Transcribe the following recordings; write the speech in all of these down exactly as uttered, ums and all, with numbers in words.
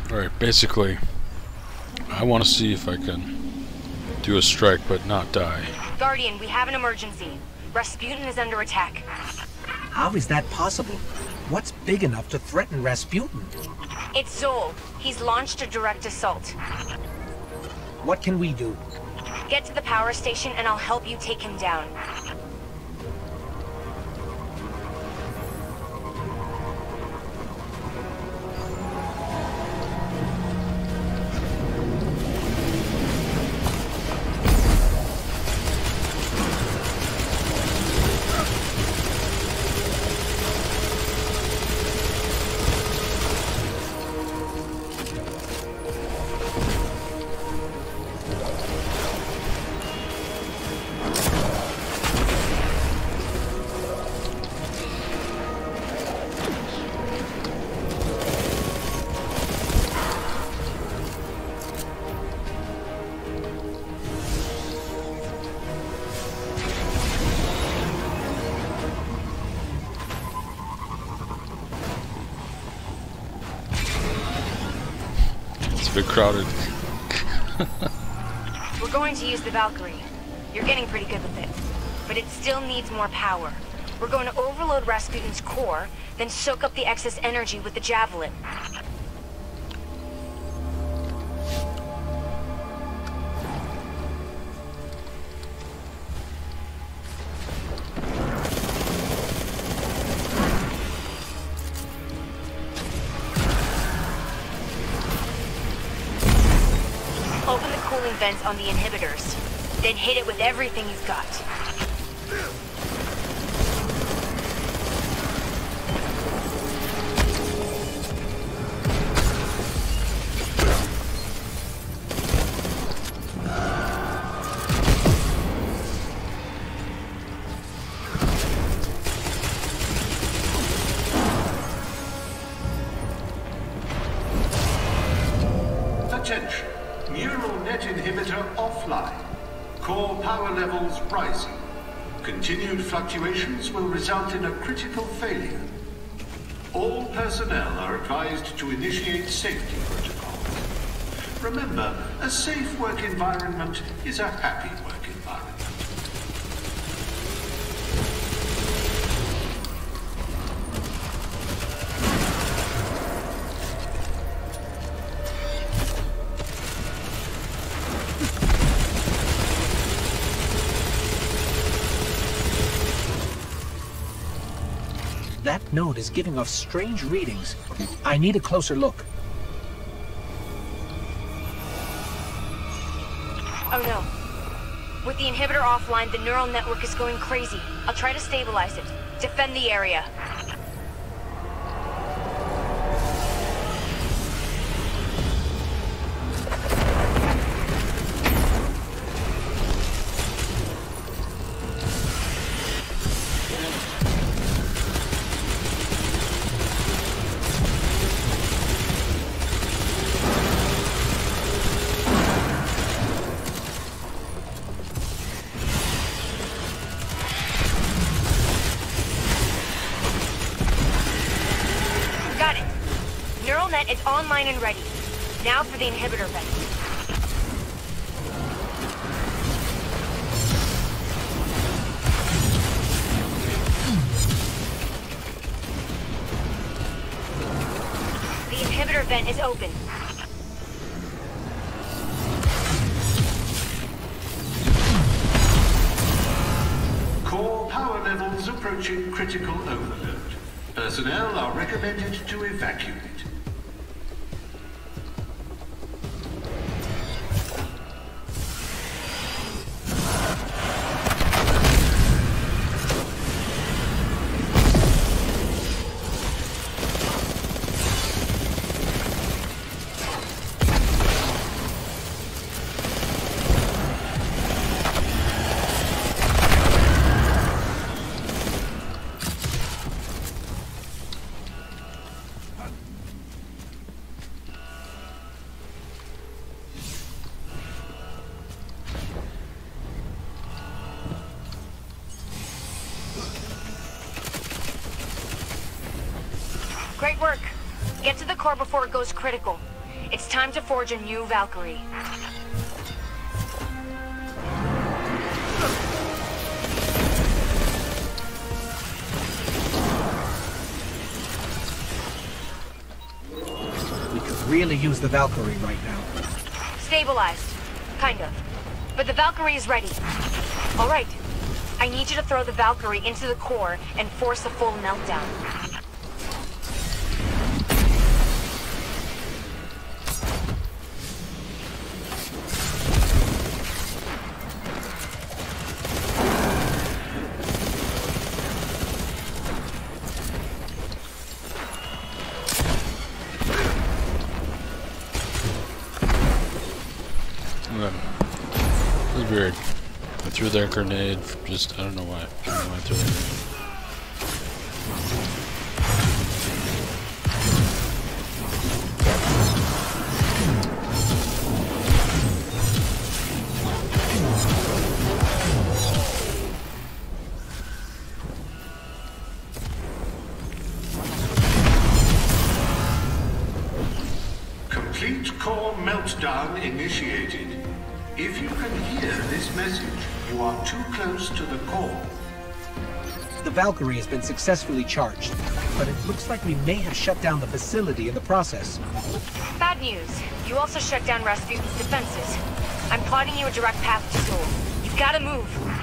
Alright, basically, I want to see if I can do a strike but not die. Guardian, we have an emergency. Rasputin is under attack. How is that possible? What's big enough to threaten Rasputin? It's Zol. He's launched a direct assault. What can we do? Get to the power station and I'll help you take him down. It's a bit crowded. We're going to use the Valkyrie. You're getting pretty good with it. But it still needs more power. We're going to overload Rasputin's core, then soak up the excess energy with the Javelin. Open the cooling vents on the inhibitors, then hit it with everything you've got. Attention. Neural net inhibitor offline. Core power levels rising. Continued fluctuations will result in a critical failure. All personnel are advised to initiate safety protocols. Remember, a safe work environment is a happy work environment. That node is giving off strange readings. I need a closer look. Oh no. With the inhibitor offline, the neural network is going crazy. I'll try to stabilize it. Defend the area. Net is online and ready. Now for the inhibitor vent. The inhibitor vent is open. Core power levels approaching critical overload. Personnel are recommended to evacuate. Great work. Get to the core before it goes critical. It's time to forge a new Valkyrie. We could really use the Valkyrie right now. Stabilized. Kind of. But the Valkyrie is ready. All right. I need you to throw the Valkyrie into the core and force a full meltdown. This is weird. I threw their grenade, just, I don't know why. I don't know why I threw it. Complete core meltdown initiated. If you can hear this message, you are too close to the core. The Valkyrie has been successfully charged, but it looks like we may have shut down the facility in the process. Bad news. You also shut down Rasputin's defenses. I'm plotting you a direct path to Zool. You've got to move.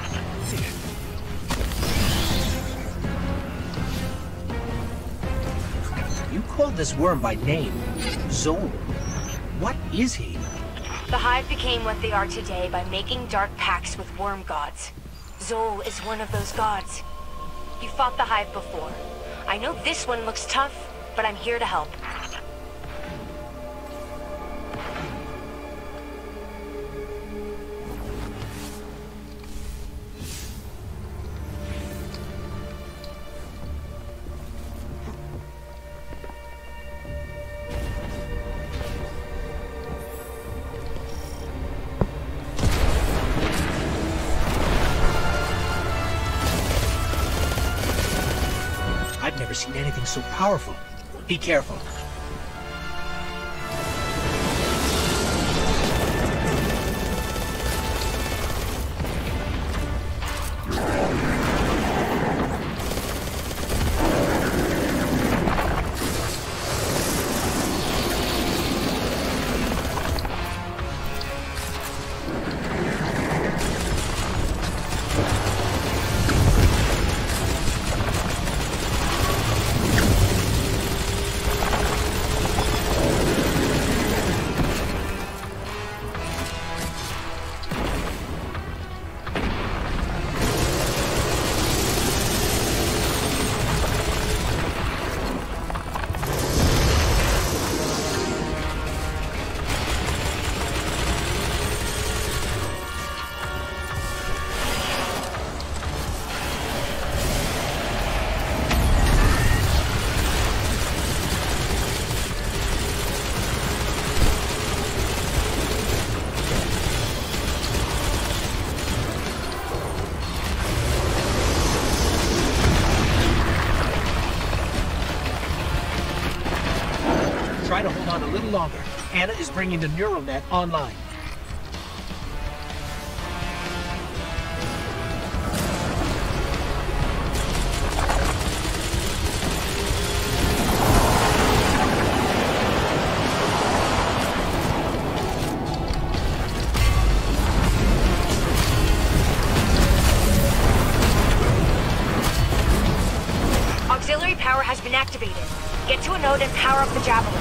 You called this worm by name, Zool. What is he? The Hive became what they are today by making dark pacts with worm gods. Zool is one of those gods. You fought the Hive before. I know this one looks tough, but I'm here to help. I've never seen anything so powerful. Be careful. Try to hold on a little longer. Anna is bringing the neural net online. Auxiliary power has been activated. Get to a node and power up the Javelin.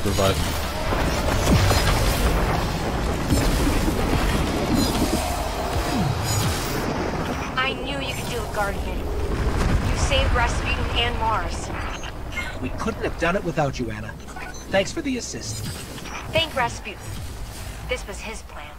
revive me. I knew you could do it, Guardian. You saved Rasputin and Mars. We couldn't have done it without you, Anna. Thanks for the assist. Thank Rasputin. This was his plan.